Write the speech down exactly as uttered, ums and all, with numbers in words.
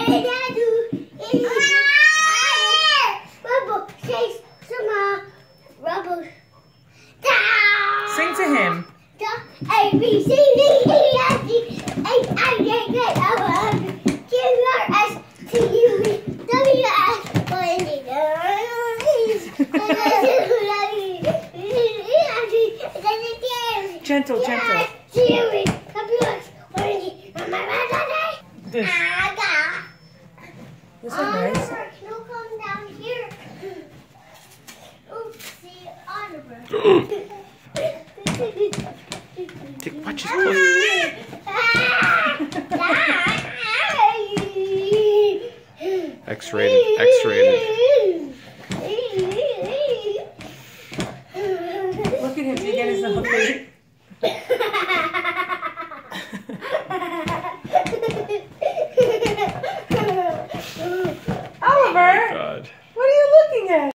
Sing to him. A, B, C, D, E, F, G, H, I, J, K, L, M, N, O, P, Q, R, S, T, U, V, W, X, Y, and Z. Gentle, gentle. This. This is nice. He'll come down here. Oopsie, Oliver. Watch his clothes. X-rated, X-rated. Look at him, did he get his little feet? Oliver! God. What are you looking at?